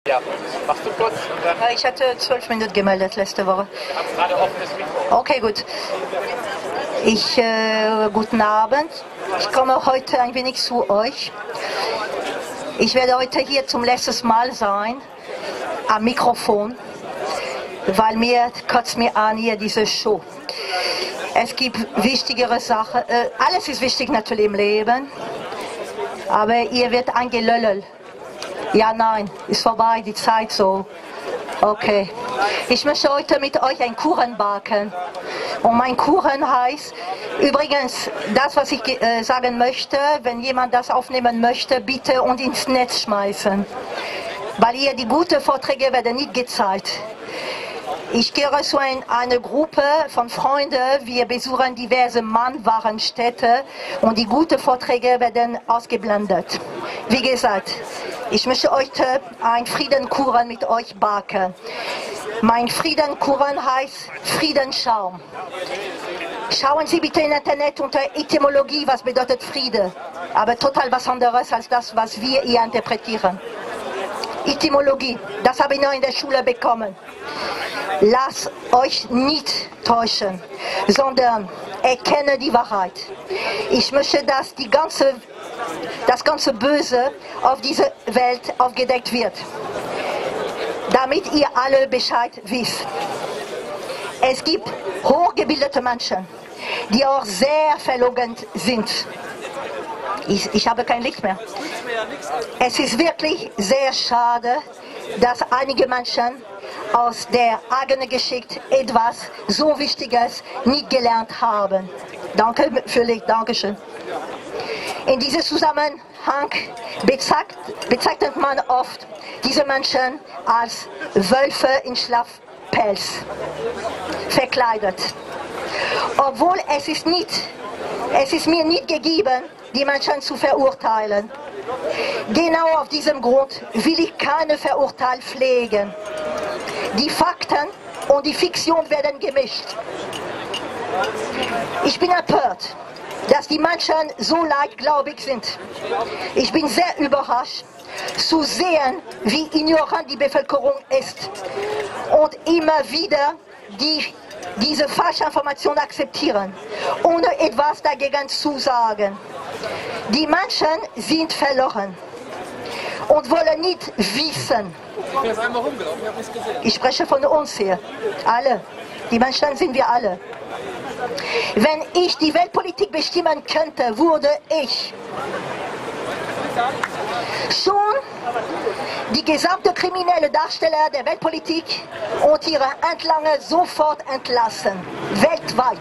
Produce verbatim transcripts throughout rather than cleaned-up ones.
Ja, machst du kurz? Ich hatte zwölf Minuten gemeldet letzte Woche. Ich habe gerade offenes Mikro. Okay, gut. Ich, äh, guten Abend. Ich komme heute ein wenig zu euch. Ich werde heute hier zum letzten Mal sein, am Mikrofon, weil mir kotzt mir an hier diese Show. Es gibt wichtigere Sachen. Äh, alles ist wichtig natürlich im Leben, aber ihr wird angelöllelt. Ja, nein, ist vorbei, die Zeit so. Okay. Ich möchte heute mit euch einen Kuchen backen. Und mein Kuchen heißt, übrigens, das, was ich äh, sagen möchte, wenn jemand das aufnehmen möchte, bitte und ins Netz schmeißen. Weil hier die guten Vorträge werden nicht gezeigt. Ich gehöre zu ein, einer Gruppe von Freunden, wir besuchen diverse Mannwarenstädte und die guten Vorträge werden ausgeblendet. Wie gesagt, ich möchte heute einen Friedenkuchen mit euch backen. Mein Friedenkuchen heißt Friedensschaum. Schauen Sie bitte im Internet unter Etymologie, was bedeutet Friede. Aber total was anderes als das, was wir hier interpretieren. Etymologie, das habe ich noch in der Schule bekommen. Lasst euch nicht täuschen, sondern erkenne die Wahrheit. Ich möchte, dass die ganze, das ganze Böse auf dieser Welt aufgedeckt wird, damit ihr alle Bescheid wisst. Es gibt hochgebildete Menschen, die auch sehr verlogen sind. Ich, ich habe kein Licht mehr. Es ist wirklich sehr schade, dass einige Menschen aus der eigenen Geschichte etwas so Wichtiges nicht gelernt haben. Danke für Licht, Dankeschön. In diesem Zusammenhang bezeichnet, bezeichnet man oft diese Menschen als Wölfe in Schlafpelz verkleidet. Obwohl es ist, nicht, es ist mir nicht gegeben, die Menschen zu verurteilen. Genau auf diesem Grund will ich keine Verurteilung pflegen. Die Fakten und die Fiktion werden gemischt. Ich bin empört, dass die Menschen so leichtgläubig sind. Ich bin sehr überrascht zu sehen, wie ignorant die Bevölkerung ist und immer wieder die, diese falsche Information akzeptieren, ohne etwas dagegen zu sagen. Die Menschen sind verloren und wollen nicht wissen. Ich spreche von uns hier. Alle. Die Menschen sind wir alle. Wenn ich die Weltpolitik bestimmen könnte, würde ich schon die gesamte kriminelle Darsteller der Weltpolitik und ihre Handlanger sofort entlassen. Weltweit.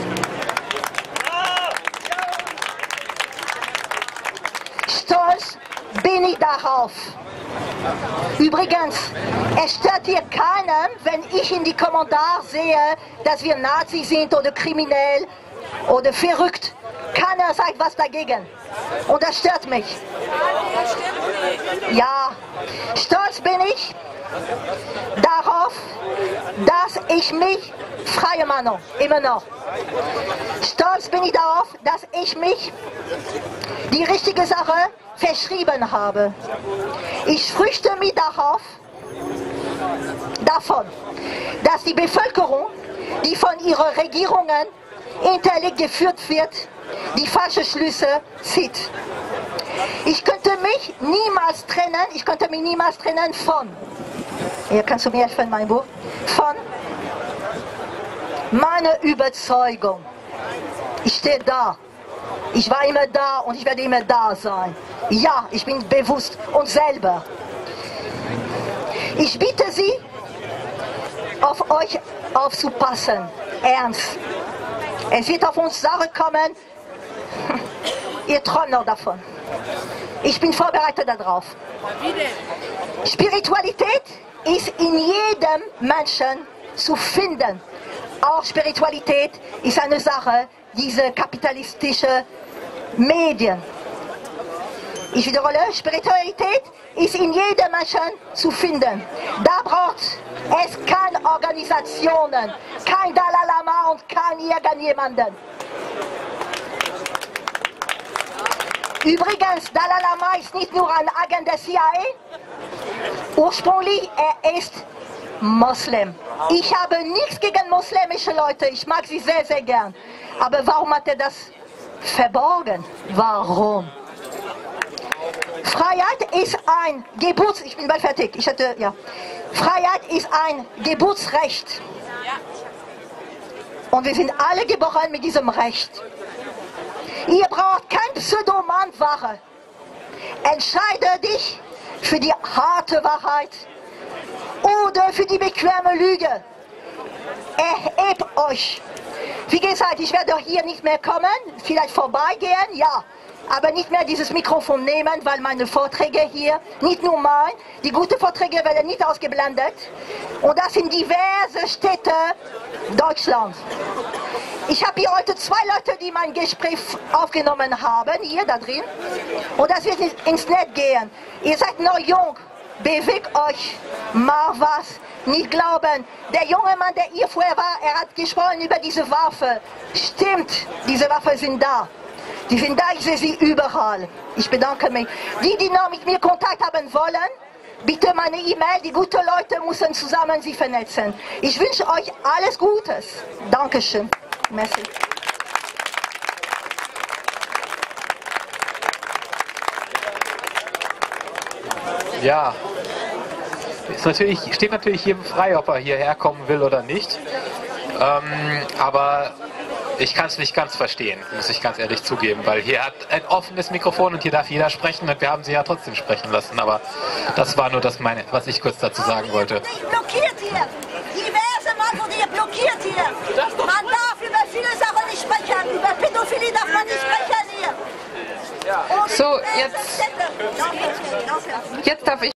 Stolz bin ich darauf. Übrigens, es stört hier keinen, wenn ich in die Kommentare sehe, dass wir Nazis sind oder kriminell oder verrückt. Keiner sagt was dagegen. Und das stört mich. Ja, stolz bin ich darauf, dass ich mich, freie Meinung, immer noch. Stolz bin ich darauf, dass ich mich die richtige Sache verschrieben habe. Ich fürchte mich darauf, davon, dass die Bevölkerung, die von ihren Regierungen intellekt geführt wird, die falschen Schlüsse zieht. Ich könnte mich niemals trennen, ich könnte mich niemals trennen von, hier kannst du mir helfen, mein Buch, von meiner Überzeugung. Ich stehe da. Ich war immer da und ich werde immer da sein. Ja, ich bin bewusst und selber. Ich bitte Sie, auf euch aufzupassen. Ernst. Es wird auf uns Sache kommen. Ihr träumt noch davon. Ich bin vorbereitet darauf. Spiritualität ist in jedem Menschen zu finden. Auch Spiritualität ist eine Sache, diese kapitalistische Medien. Ich wiederhole, Spiritualität ist in jedem Menschen zu finden. Da braucht es keine Organisationen, kein Dalai Lama und kein irgendjemanden. Übrigens, Dalai Lama ist nicht nur ein Agent der C I A, Ursprünglich, er ist Moslem. Ich habe nichts gegen muslimische Leute, ich mag sie sehr, sehr gern. Aber warum hat er das verborgen? Warum? Freiheit ist ein Geburts... Ich bin bald fertig. Ich hatte, ja. Freiheit ist ein Geburtsrecht. Und wir sind alle geboren mit diesem Recht. Ihr braucht kein Pseudomantware. Entscheide dich für die harte Wahrheit oder für die bequeme Lüge. Erhebt euch. Wie gesagt, ich werde hier nicht mehr kommen, vielleicht vorbeigehen, ja. Aber nicht mehr dieses Mikrofon nehmen, weil meine Vorträge hier, nicht nur mein, die guten Vorträge werden nicht ausgeblendet. Und das sind diverse Städte Deutschlands. Ich habe hier heute zwei Leute, die mein Gespräch aufgenommen haben, hier da drin. Und das wird ins Netz gehen. Ihr seid noch jung, bewegt euch, macht was. Nicht glauben, der junge Mann, der hier vorher war, er hat gesprochen über diese Waffe. Stimmt, diese Waffen sind da. Die sind da, ich sehe sie überall. Ich bedanke mich. Die, die noch mit mir Kontakt haben wollen, bitte meine E-Mail. Die guten Leute müssen zusammen sie vernetzen. Ich wünsche euch alles Gutes. Dankeschön. Merci. Ja, ist natürlich, steht natürlich jedem frei, ob er hierher kommen will oder nicht. Ähm, aber ich kann es nicht ganz verstehen, muss ich ganz ehrlich zugeben, weil hier hat ein offenes Mikrofon und hier darf jeder sprechen und wir haben sie ja trotzdem sprechen lassen. Aber das war nur das, meine, was ich kurz dazu sagen wollte. Blockiert hier! Diverse Mal wurde ihr blockiert hier! Man darf über viele Sachen nicht sprechen, über Pädophilie darf man nicht sprechen hier! So, jetzt, jetzt darf ich